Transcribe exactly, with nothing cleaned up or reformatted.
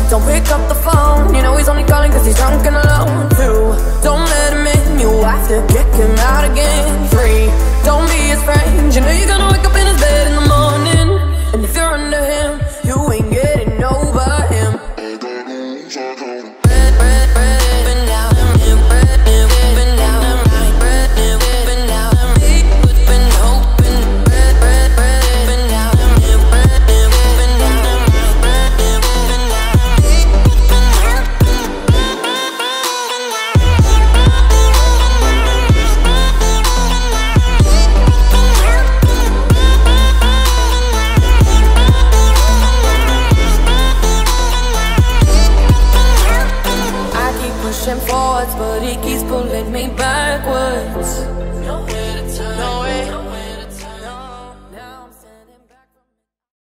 don't pick up the phone. You know he's only calling cause he's drunk and alone. Two, don't let him in, you have to kick him out again. Three, don't be his friend, you know you're gonna